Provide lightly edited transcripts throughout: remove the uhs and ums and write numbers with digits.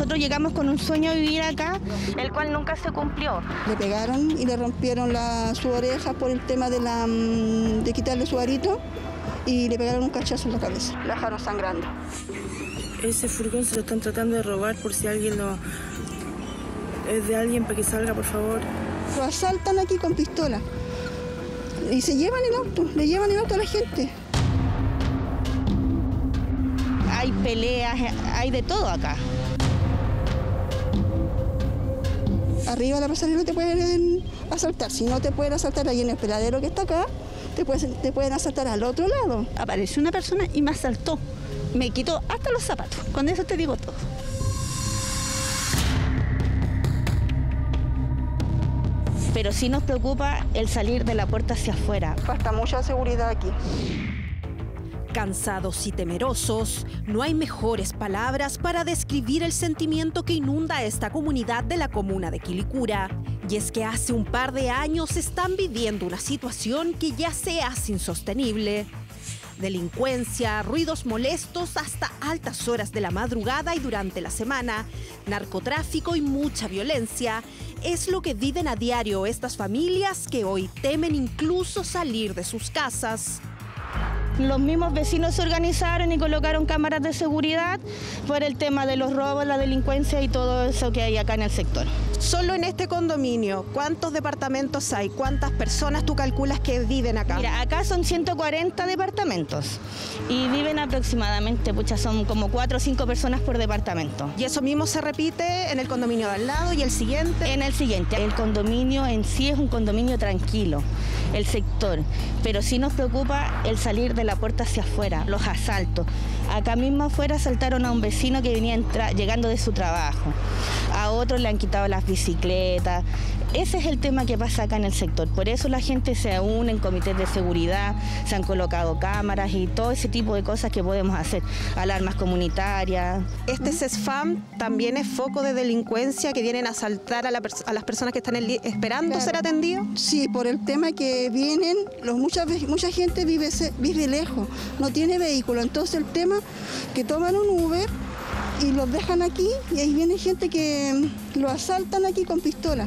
nosotros llegamos con un sueño a vivir acá, el cual nunca se cumplió. Le pegaron y le rompieron su oreja por el tema de quitarle su arito y le pegaron un cachazo en la cabeza. La dejaron sangrando. Ese furgón se lo están tratando de robar por si alguien es de alguien para que salga, por favor. Lo asaltan aquí con pistola y se llevan el auto, le llevan el auto a la gente. Hay peleas, hay de todo acá. Arriba de la pasarela no te pueden asaltar. Si no te pueden asaltar ahí en el peladero que está acá, te pueden asaltar al otro lado. Apareció una persona y me asaltó. Me quitó hasta los zapatos. Con eso te digo todo. Pero sí nos preocupa el salir de la puerta hacia afuera. Falta mucha seguridad aquí. Cansados y temerosos, no hay mejores palabras para describir el sentimiento que inunda a esta comunidad de la comuna de Quilicura. Y es que hace un par de años están viviendo una situación que ya se hace insostenible. Delincuencia, ruidos molestos hasta altas horas de la madrugada y durante la semana, narcotráfico y mucha violencia es lo que viven a diario estas familias que hoy temen incluso salir de sus casas. Los mismos vecinos se organizaron y colocaron cámaras de seguridad por el tema de los robos, la delincuencia y todo eso que hay acá en el sector. Solo en este condominio, ¿cuántos departamentos hay? ¿Cuántas personas tú calculas que viven acá? Mira, acá son 140 departamentos y viven aproximadamente, son como 4 o 5 personas por departamento. ¿Y eso mismo se repite en el condominio de al lado y el siguiente? En el siguiente. El condominio en sí es un condominio tranquilo, el sector, pero sí nos preocupa el salir de la puerta hacia afuera, los asaltos. Acá mismo afuera asaltaron a un vecino que venía llegando de su trabajo. A otros le han quitado las bicicletas. Ese es el tema que pasa acá en el sector. Por eso la gente se une en comités de seguridad, se han colocado cámaras y todo ese tipo de cosas que podemos hacer. Alarmas comunitarias. Este CESFAM también es foco de delincuencia que vienen a asaltar a las personas que están esperando ser atendidos. Sí, por el tema que vienen, mucha gente vive lejos, no tiene vehículo. Entonces el tema que toman un Uber y los dejan aquí y ahí viene gente que lo asaltan aquí con pistola.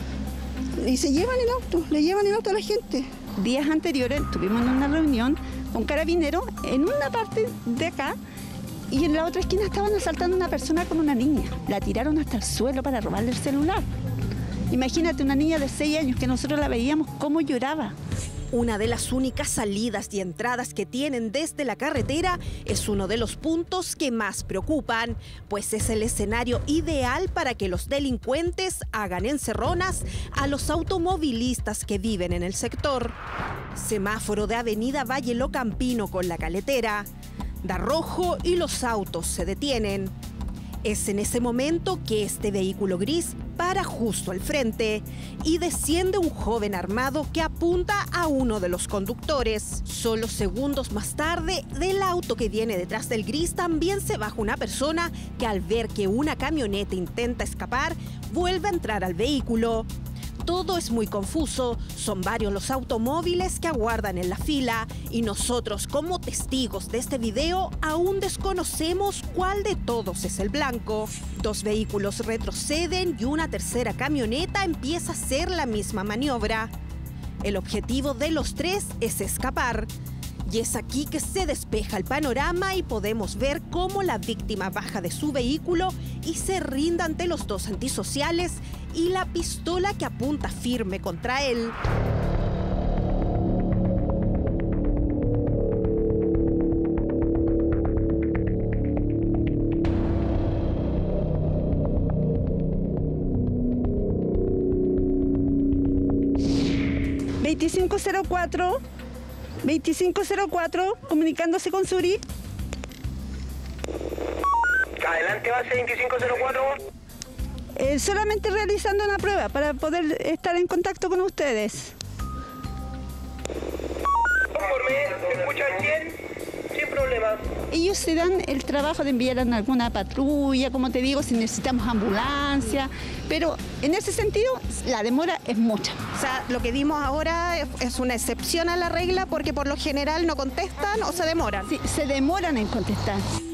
Y se llevan el auto, le llevan el auto a la gente. Días anteriores estuvimos en una reunión con carabineros en una parte de acá y en la otra esquina estaban asaltando a una persona con una niña. La tiraron hasta el suelo para robarle el celular. Imagínate una niña de 6 años que nosotros la veíamos cómo lloraba. Una de las únicas salidas y entradas que tienen desde la carretera es uno de los puntos que más preocupan, pues es el escenario ideal para que los delincuentes hagan encerronas a los automovilistas que viven en el sector. Semáforo de Avenida Valle Locampino con la Caletera. Da rojo y los autos se detienen. Es en ese momento que este vehículo gris para justo al frente y desciende un joven armado que apunta a uno de los conductores. Solo segundos más tarde, del auto que viene detrás del gris también se baja una persona que al ver que una camioneta intenta escapar, vuelve a entrar al vehículo. Todo es muy confuso, son varios los automóviles que aguardan en la fila y nosotros como testigos de este video aún desconocemos cuál de todos es el blanco. 2 vehículos retroceden y una tercera camioneta empieza a hacer la misma maniobra. El objetivo de los 3 es escapar. Y es aquí que se despeja el panorama y podemos ver cómo la víctima baja de su vehículo y se rinda ante los 2 antisociales y la pistola que apunta firme contra él. ...2504, comunicándose con Suri. Adelante, base 2504. Solamente realizando una prueba para poder estar en contacto con ustedes. Conforme, ¿se escucha bien? Sin problemas. Ellos se dan el trabajo de enviar a alguna patrulla, como te digo, si necesitamos ambulancia, pero en ese sentido la demora es mucha. O sea, lo que vimos ahora es una excepción a la regla porque por lo general no contestan o se demoran. Sí, se demoran en contestar. Es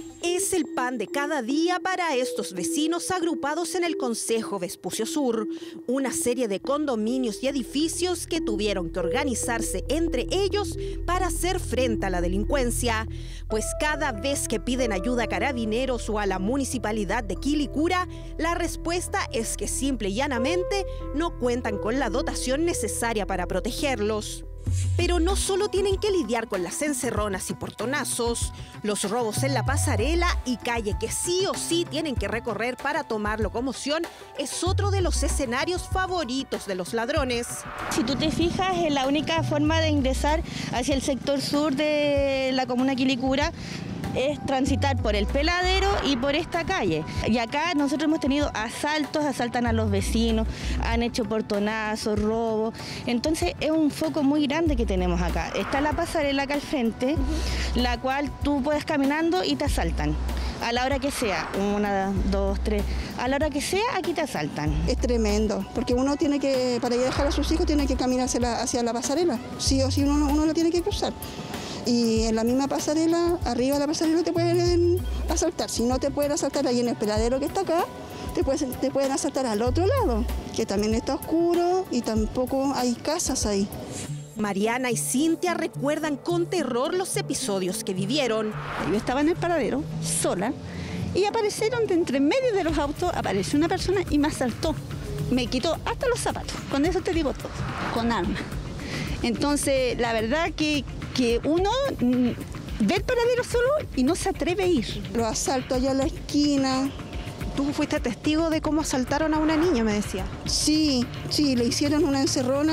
es el pan de cada día para estos vecinos agrupados en el Concejo Vespucio Sur, una serie de condominios y edificios que tuvieron que organizarse entre ellos para hacer frente a la delincuencia, pues cada vez que piden ayuda a carabineros o a la municipalidad de Quilicura, la respuesta es que simple y llanamente no cuentan con la dotación necesaria para protegerlos. Pero no solo tienen que lidiar con las encerronas y portonazos, los robos en la pasarela y calle que sí o sí tienen que recorrer para tomar locomoción es otro de los escenarios favoritos de los ladrones. Si tú te fijas, es la única forma de ingresar hacia el sector sur de la comuna Quilicura es transitar por el Peladero y por esta calle. Y acá nosotros hemos tenido asaltos, asaltan a los vecinos, han hecho portonazos, robos. Entonces es un foco muy grande que tenemos acá. Está la pasarela acá al frente, la cual tú puedes caminando y te asaltan. A la hora que sea, 1, 2, 3, a la hora que sea, aquí te asaltan. Es tremendo, porque uno tiene que, para ir a dejar a sus hijos, tiene que caminar hacia la pasarela. Sí o sí uno lo tiene que cruzar. Y en la misma pasarela, arriba de la pasarela te pueden asaltar. Si no te pueden asaltar ahí en el Peladero que está acá, te pueden asaltar al otro lado, que también está oscuro y tampoco hay casas ahí. Mariana y Cintia recuerdan con terror los episodios que vivieron. Yo estaba en el paradero, sola, y aparecieron de entre medio de los autos, apareció una persona y me asaltó. Me quitó hasta los zapatos, con eso te digo todo, con armas. Entonces, la verdad que uno ve el paradero solo y no se atreve a ir. Los asaltos allá en la esquina. Tú fuiste testigo de cómo asaltaron a una niña, me decía. Sí, le hicieron una encerrona,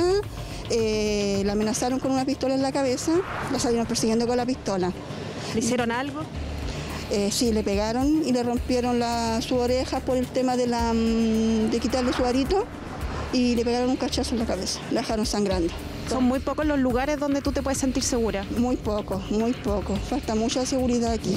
la amenazaron con una pistola en la cabeza, la salieron persiguiendo con la pistola. ¿Le hicieron algo? Sí, le pegaron y le rompieron su oreja por el tema de quitarle su arito y le pegaron un cachazo en la cabeza, la dejaron sangrando. Son muy pocos los lugares donde tú te puedes sentir segura. Muy poco, falta mucha seguridad aquí.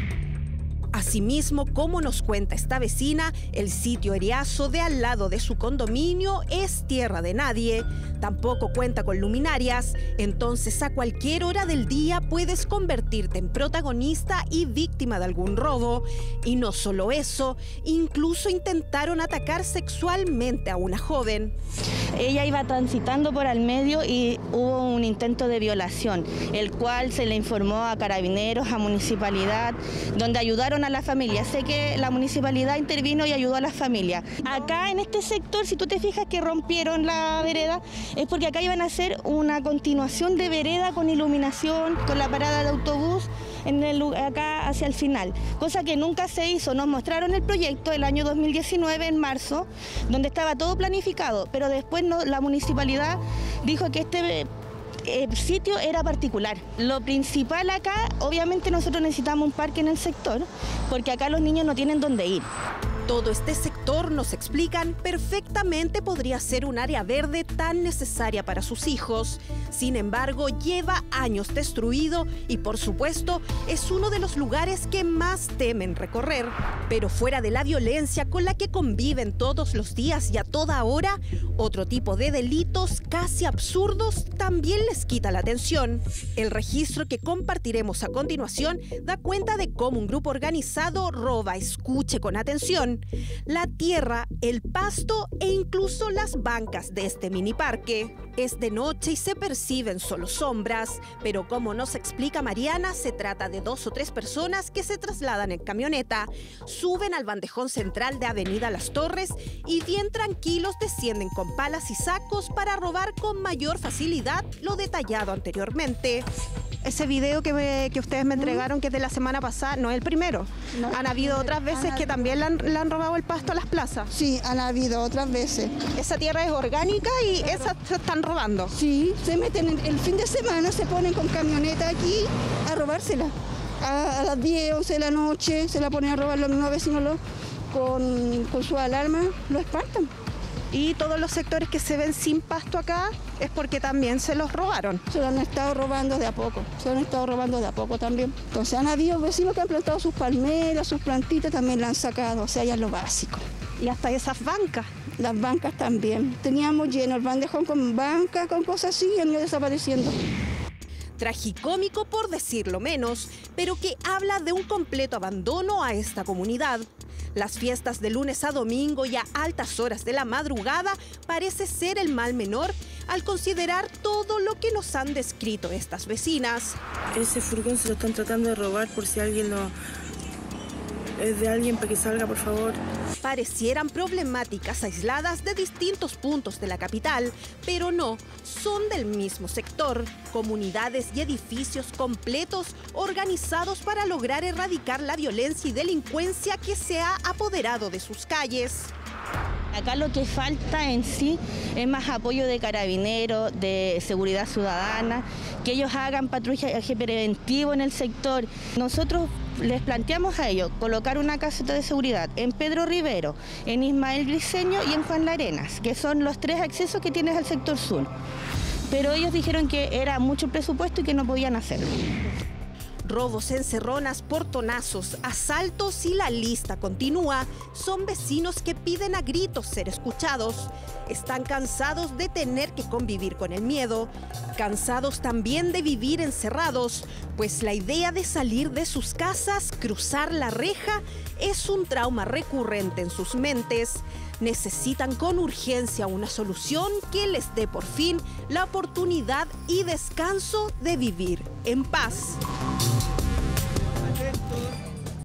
Asimismo, como nos cuenta esta vecina, el sitio Eriazo de al lado de su condominio es tierra de nadie. Tampoco cuenta con luminarias, entonces a cualquier hora del día puedes convertirte en protagonista y víctima de algún robo. Y no solo eso, incluso intentaron atacar sexualmente a una joven. Ella iba transitando por al medio y hubo un intento de violación, el cual se le informó a carabineros, a municipalidad, donde ayudaron a la familia. Sé que la municipalidad intervino y ayudó a la familia. Acá en este sector, si tú te fijas que rompieron la vereda, es porque acá iban a hacer una continuación de vereda con iluminación, con la parada de autobús acá hacia el final, cosa que nunca se hizo. Nos mostraron el proyecto el año 2019, en marzo, donde estaba todo planificado, pero después la municipalidad dijo que el sitio era particular. Lo principal acá, obviamente nosotros necesitamos un parque en el sector, porque acá los niños no tienen dónde ir. Todo este sector, nos explican, perfectamente podría ser un área verde tan necesaria para sus hijos. Sin embargo, lleva años destruido y, por supuesto, es uno de los lugares que más temen recorrer. Pero fuera de la violencia con la que conviven todos los días y a toda hora, otro tipo de delitos casi absurdos también les quita la atención. El registro que compartiremos a continuación da cuenta de cómo un grupo organizado roba, escuche con atención, la tierra, el pasto e incluso las bancas de este mini parque. Es de noche y se perciben solo sombras, pero como nos explica Mariana, se trata de 2 o 3 personas que se trasladan en camioneta, suben al bandejón central de Avenida Las Torres y bien tranquilos descienden con palas y sacos para robar con mayor facilidad lo detallado anteriormente. Ese video que ustedes me entregaron, que es de la semana pasada, no es el primero. No, han habido otras veces que también le han robado el pasto a las plazas. Sí, han habido otras veces. Esa tierra es orgánica y esas se están robando. Sí, se meten el fin de semana, se ponen con camioneta aquí a robársela. A las 10, 11 de la noche se la ponen a robar los mismos vecinos con su alarma, lo espantan. Y todos los sectores que se ven sin pasto acá es porque también se los robaron. Se lo han estado robando de a poco, también. Entonces han habido vecinos que han plantado sus palmeras, sus plantitas, también la han sacado, o sea, ya es lo básico. Y hasta esas bancas. Las bancas también. Teníamos lleno el bandejón con bancas, con cosas así y han ido desapareciendo. Tragicómico por decirlo menos, pero que habla de un completo abandono a esta comunidad. Las fiestas de lunes a domingo y a altas horas de la madrugada parece ser el mal menor al considerar todo lo que nos han descrito estas vecinas. Ese furgón se lo están tratando de robar por si alguien lo... Es de alguien para que salga, por favor. Parecieran problemáticas aisladas de distintos puntos de la capital, pero no, son del mismo sector. Comunidades y edificios completos organizados para lograr erradicar la violencia y delincuencia que se ha apoderado de sus calles. Acá lo que falta en sí es más apoyo de carabineros, de seguridad ciudadana, que ellos hagan patrullaje preventivo en el sector. Nosotros les planteamos a ellos colocar una caseta de seguridad en Pedro Rivero, en Ismael Briceño y en Juan Larenas, que son los 3 accesos que tienes al sector sur. Pero ellos dijeron que era mucho presupuesto y que no podían hacerlo. Robos, encerronas, portonazos, asaltos y la lista continúa. Son vecinos que piden a gritos ser escuchados. Están cansados de tener que convivir con el miedo. Cansados también de vivir encerrados, pues la idea de salir de sus casas, cruzar la reja, es un trauma recurrente en sus mentes. Necesitan con urgencia una solución que les dé por fin la oportunidad y descanso de vivir en paz.